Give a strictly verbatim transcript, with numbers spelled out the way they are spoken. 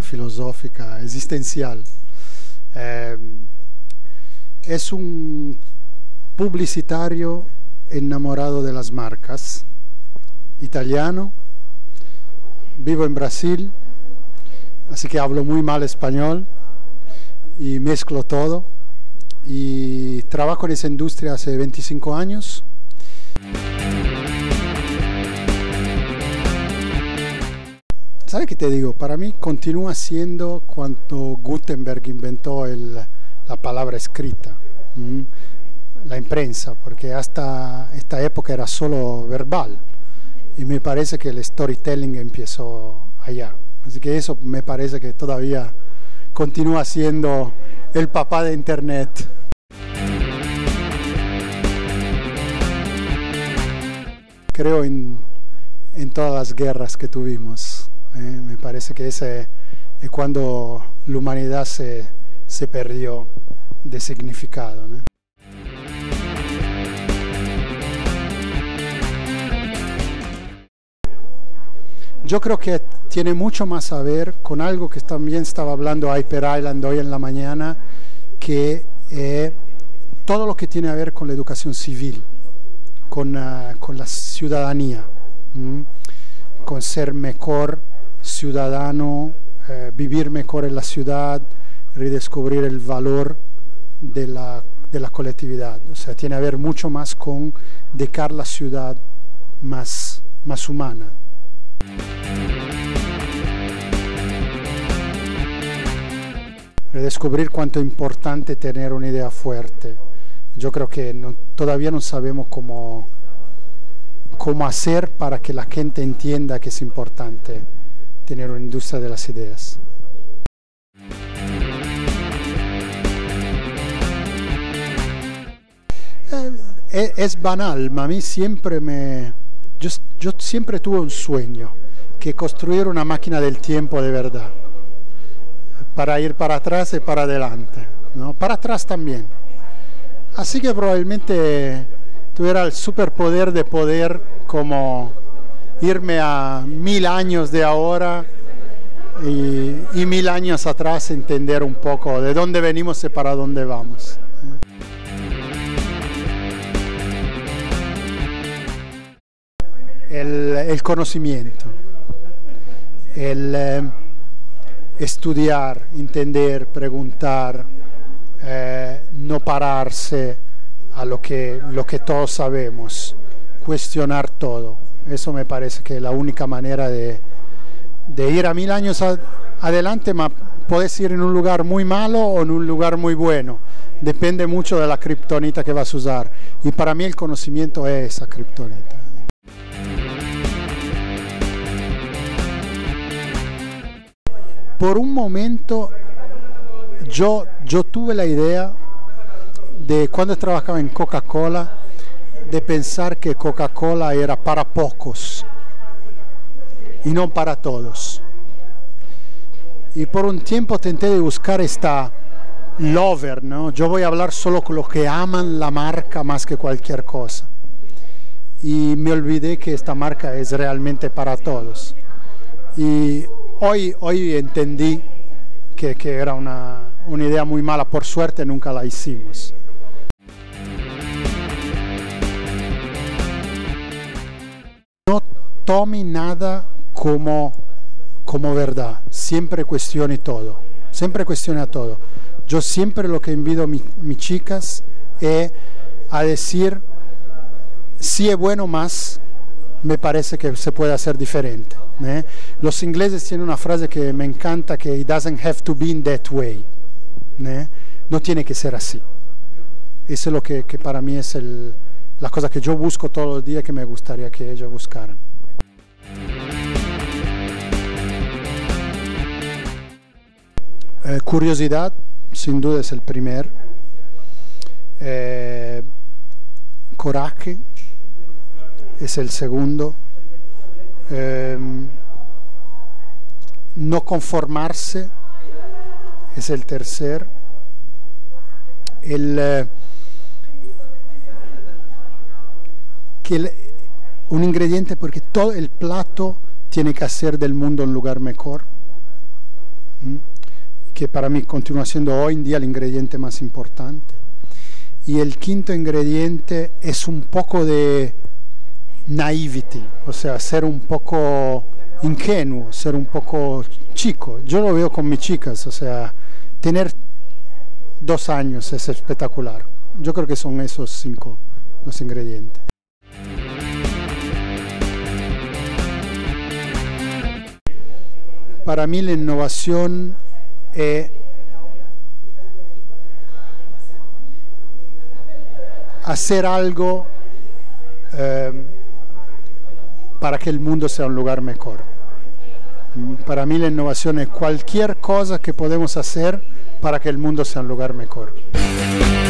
filosófica, existencial. Eh, es un publicitario enamorado de las marcas, italiano, vivo en Brasil, así que hablo muy mal español y mezclo todo, y trabajo en esa industria hace veinticinco años. ¿Sabes qué te digo? Para mí continúa siendo cuando Gutenberg inventó el, la palabra escrita, ¿m? La imprensa, porque hasta esta época era solo verbal, y me parece que el storytelling empezó allá. Así que eso me parece que todavía continúa siendo el papá de Internet. Creo en, en todas las guerras que tuvimos. Eh, me parece que ese es cuando la humanidad se, se perdió de significado, ¿no? Yo creo que tiene mucho más a ver con algo que también estaba hablando Hyper Island hoy en la mañana, que es todo lo que tiene a ver con la educación civil, con, uh, con la ciudadanía, ¿m? Con ser mejor ciudadano, eh, vivir mejor en la ciudad, redescubrir el valor de la, de la colectividad. O sea, tiene a ver mucho más con dejar la ciudad más, más humana. Redescubrir cuánto es importante tener una idea fuerte. Yo creo que no, todavía no sabemos cómo, cómo hacer para que la gente entienda que es importante tener una industria de las ideas. Eh, es, es banal, pero a mí siempre me... Yo, yo siempre tuve un sueño, que construir una máquina del tiempo de verdad, para ir para atrás y para adelante, ¿no? Para atrás también. Así que probablemente tuviera el superpoder de poder como irme a mil años de ahora y, y mil años atrás, entender un poco de dónde venimos y para dónde vamos. El, el conocimiento, el eh, estudiar, entender, preguntar, eh, no pararse a lo que, lo que todos sabemos, cuestionar todo. Eso me parece que es la única manera de, de ir a mil años a, adelante, pero puedes ir en un lugar muy malo o en un lugar muy bueno. Depende mucho de la kriptonita que vas a usar. Y para mí el conocimiento es esa kriptonita. Por un momento yo, yo tuve la idea de, cuando trabajaba en Coca-Cola, de pensar que Coca-Cola era para pocos y no para todos. Y por un tiempo intenté de buscar esta lover, ¿no? Yo voy a hablar solo con los que aman la marca más que cualquier cosa. Y me olvidé que esta marca es realmente para todos. Y hoy, hoy entendí que, que era una, una idea muy mala. Por suerte nunca la hicimos. No tome nada como, como verdad, siempre cuestione todo, siempre cuestiona todo. Yo siempre lo que invito a mi, mis chicas es a decir, si es bueno más, me parece que se puede hacer diferente. ¿eh? Los ingleses tienen una frase que me encanta, que it doesn't have to be in that way. ¿eh? No tiene que ser así. Eso es lo que, que para mí es el... la cosa que yo busco todos los días, que me gustaría que ellos buscaran. Eh, curiosidad, sin duda es el primer. Eh, coraje es el segundo. Eh, no conformarse es el tercer. El... Eh, que el, un ingrediente, porque todo el plato tiene que hacer del mundo un lugar mejor. que para mí continúa siendo hoy en día el ingrediente más importante. Y el quinto ingrediente es un poco de naivety, o sea, ser un poco ingenuo, ser un poco chico. Yo lo veo con mis chicas, o sea, tener dos años es espectacular. Yo creo que son esos cinco los ingredientes. Para mí la innovación es hacer algo eh, para que el mundo sea un lugar mejor. Para mí la innovación es cualquier cosa que podemos hacer para que el mundo sea un lugar mejor.